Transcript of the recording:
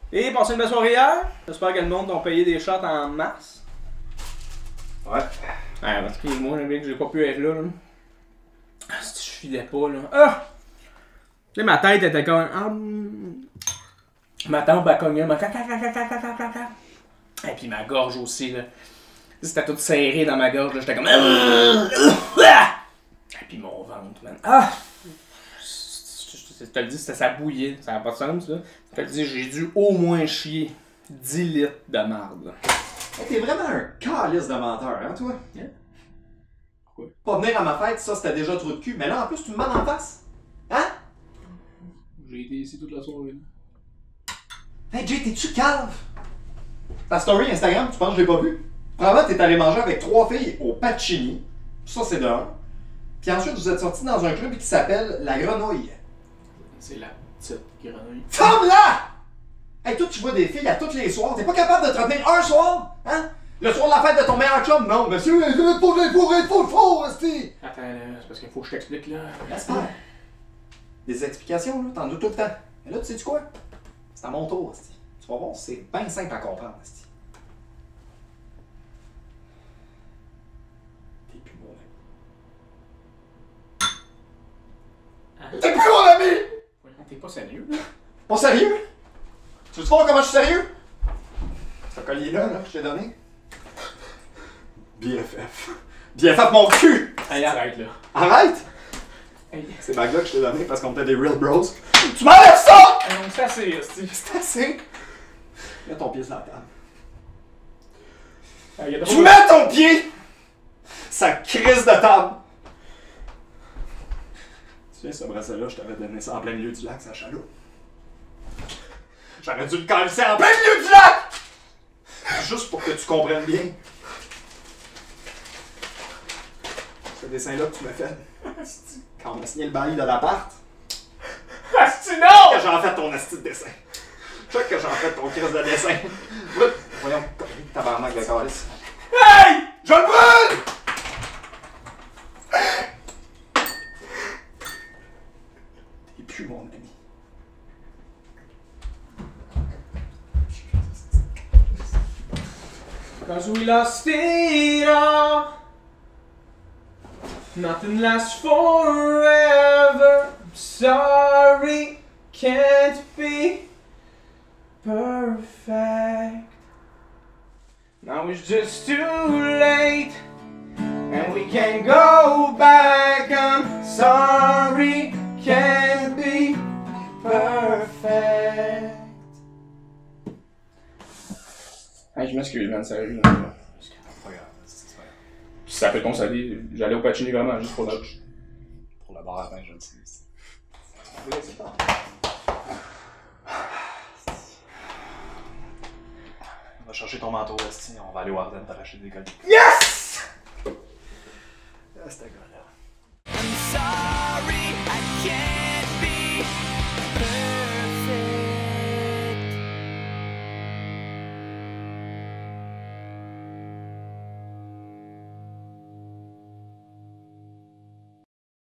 Et passez une belle soirée hier. J'espère que le monde t'ont payé des shots en masse. Ouais. Ouais, excuse-moi, le mec, j'ai pas pu être là. Ah, si je filais pas, là. Ah! Tu sais, ma tête était comme. Ma tempe, elle cognait, et puis ma gorge aussi, là. C'était tout serré dans ma gorge, là. J'étais comme. Et puis mon ventre, man. Ah! Je te le dis, ça bouillait. Ça n'a pas de sens, là. Je te le dis, j'ai dû au moins chier 10 litres de marde. Hey, t'es vraiment un calice de menteur, hein, toi? Yeah. Pourquoi? Pas venir à ma fête, ça, c'était déjà trop de cul. Mais là, en plus, tu me mets en face. Hein? J'ai été ici toute la soirée. Hey, Jay, t'es-tu calve? Ta story Instagram, tu penses que je l'ai pas vue? Probablement, t'es allé manger avec 3 filles au Pacini. Ça, c'est de 1. Puis ensuite, vous êtes sortis dans un club qui s'appelle La Grenouille. C'est la petite grenouille. Ferme-la! Hey, toi, tu vois des filles à tous les soirs. T'es pas capable de te retenir un soir? Hein? Le soir de la fête de ton meilleur chum? Non, monsieur, je veux pas être faux, esti! Attends, là, c'est parce qu'il faut que je t'explique, là. Laisse faire. Des explications, là, t'en doutes tout le temps. Mais là, tu sais-tu quoi? C'est à mon tour, esti. Tu vas voir, c'est bien simple à comprendre, esti. T'es plus mon ami. Hein? T'es plus mon ami! T'es pas sérieux, là? Pas sérieux? Tu veux voir comment je suis sérieux? Ce collier-là, là, que je t'ai donné? BFF. BFF mon cul! Allez, arrête, là. Arrête! Hey. Ces bagues-là que je t'ai donné parce qu'on était des real bros. Tu m'enlèves ça! Non, c'est assez, Steve. C'est assez! Mets ton pied sur la table. Tu Tu mets ton pied! Ça crise de table! Tu sais, ce bracelet-là, je t'avais donné ça en plein milieu du lac, ça chaloupe. J'aurais dû le calisser en plein milieu du lac! Juste pour que tu comprennes bien. Ce dessin-là que tu m'as fait. Quand on a signé le bail de l'appart. Asti, non! Que j'en fait ton asti de dessin. Check que j'en fait ton crise de dessin. Voyons, tabarnak de calice. Hey! Je le brûle! T'es plus mon ami. Cause we lost it all. Nothing lasts forever. I'm sorry, can't be perfect. Now it's just too late, and we can't go back. I'm sorry, can't be perfect. Hey, je m'excuse, man, sérieux. C'est pas grave, c'est pas grave. Si ça fait consoler, j'allais au Pacini vraiment juste pour l'âge. Pour le bar à pain, je le sais. Oui, c'est pas. On va chercher ton manteau, Esti. On va aller au Ardennes t'arracher des colliers. Yes! Ah, c'était gars-là. I'm sorry, I can't.